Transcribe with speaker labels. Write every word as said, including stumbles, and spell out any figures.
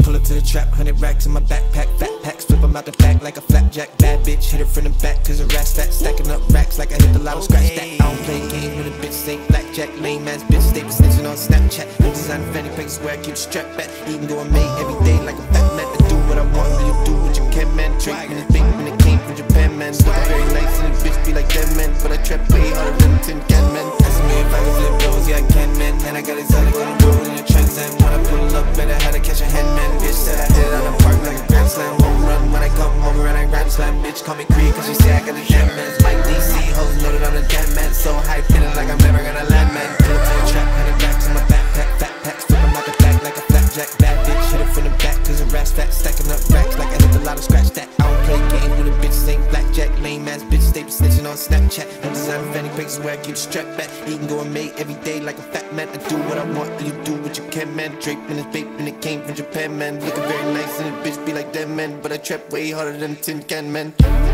Speaker 1: Pull up to the trap, hundred racks in my backpack. Fat packs, flip them out the back like a flapjack. Bad bitch, hit her from the back cause her ass fat. Stacking up racks like I hit the lotto, scratch that. I don't play games when a bitch ain't blackjack. Lame ass bitches, they be snitching on Snapchat. No design fanny places where I keep the strap back. Eating going made every day like a fat man. I do what I want, you do what you can, man. Drake when it's big when it came from Japan, man. Looking very nice and the bitch be like that, man. But I trap way harder than a tin can, man. Asking me if I can flip those, yeah I can, man. And I got exotic on the road in the trends. And when I pull up, better how to catch a hand, man. Bitch said I hit it out the park like a grand slam. Home run when I come home around I grand slam. Bitch call me Creed cause she say I got a jam, man. Mike Dece, hoes loaded on the jam, man. So high, feeling like I'm never gonna land, man. Pull up to the trap, hundred racks in my backpack. Fat packs, flip them out the back like a flapjack. Bad bitch, hit it from the back cause her ass fat. Stacking up racks like I hit the lotto, scratch that. I don't play games with a bitch ain't blackjack. Lame ass bitches, they be snitching on Snapchat. No design fanny places where I keep the strap back. Eating going made every day like a fat man. I do what I want, you do what you can, man. Drake when it's baked when it came from Japan, man. Looking very nice and the bitch be like that, man. But I trap way harder than a tin can, man.